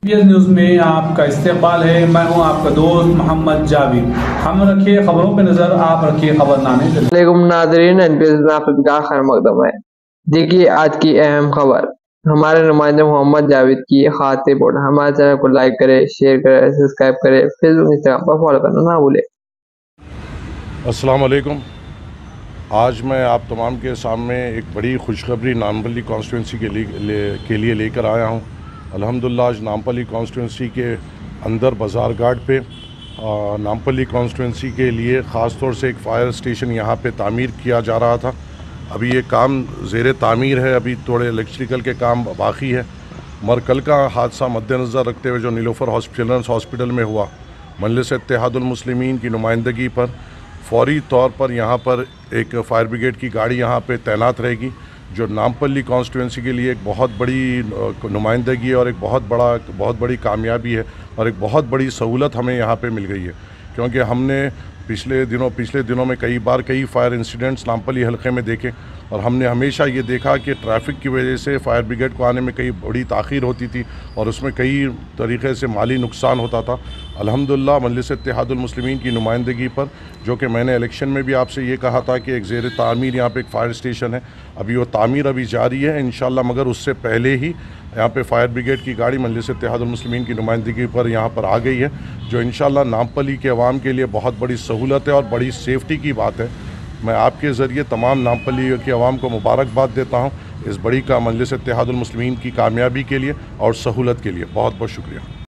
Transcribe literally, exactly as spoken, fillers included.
PS news में आपका इस्तेमाल है। मैं हूं आपका दोस्त मोहम्मद जावेद। हम रखिए खबरों पे नजर, आप रखिए खबरनामे। वालेकुम नाज़रीन, एनपीएस में आपका खैर मकदम है। देखिए आज की अहम खबर। हमारे नुमाइंदे मोहम्मद जावेद की खास रिपोर्ट। हमारे चैनल को लाइक करें, शेयर करें, सब्सक्राइब करें, फेसबुक इंस्टाग्राम पर फॉलो करना ना भूलें। अस्सलाम वालेकुम। आज मैं आप तमाम के सामने एक बड़ी खुशखबरी नामपल्ली कॉन्स्टिट्यूंसी के लिए ले, के लिए लेकर आया हूं। अल्हम्दुलिल्लाह आज नामपल्ली कॉन्स्टिट्यूंसी के अंदर बाज़ार घाट पे नामपल्ली कॉन्स्टिट्यूंसी के लिए ख़ास तौर से एक फ़ायर स्टेशन यहां पे तामीर किया जा रहा था। अभी ये काम ज़ेर तामीर है, अभी थोड़े इलेक्ट्रिकल के काम बाकी है। मगर कल का हादसा मद्देनज़र रखते हुए जो नीलोफर हॉस्पिटल हॉस्पिटल में हुआ, मजलिस इत्तेहादुल मुस्लिमीन की नुमाइंदगी पर फौरी तौर पर यहाँ पर एक फ़ायर ब्रिगेड की गाड़ी यहाँ पे तैनात रहेगी, जो नामपल्ली कॉन्स्टिट्यूंसी के लिए एक बहुत बड़ी नुमाइंदगी है और एक बहुत बड़ा बहुत बड़ी कामयाबी है और एक बहुत बड़ी सहूलत हमें यहाँ पे मिल गई है। क्योंकि हमने पिछले दिनों पिछले दिनों में कई बार कई फायर इंसिडेंट्स नामपल्ली हलके में देखे और हमने हमेशा ये देखा कि ट्रैफिक की वजह से फ़ायर ब्रिगेड को आने में कई बड़ी ताख़ीर होती थी और उसमें कई तरीक़े से माली नुकसान होता था। अल्हम्दुलिल्लाह मजलिस इत्तेहादुल मुस्लिमीन की नुमाइंदगी पर, जो कि मैंने इलेक्शन में भी आपसे ये कहा था कि एक ज़ेर तामीर यहाँ पे एक फ़ायर स्टेशन है, अभी वो तामीर अभी जारी है इंशाअल्लाह। मगर उससे पहले ही यहाँ पे फ़ायर ब्रिगेड की गाड़ी मजलिस इत्तेहादुल मुस्लिमीन की नुमाइंदगी पर यहाँ पर आ गई है, जो इंशाअल्लाह नामपल्ली के अवाम के लिए बहुत बड़ी सहूलत है और बड़ी सेफ्टी की बात है। मैं आपके ज़रिए तमाम नामपल्ली के अवाम को मुबारकबाद देता हूँ इस बड़ी का मजलिस इत्तेहादुल मुस्लिमीन की कामयाबी के लिए और सहूलत के लिए। बहुत बहुत शुक्रिया।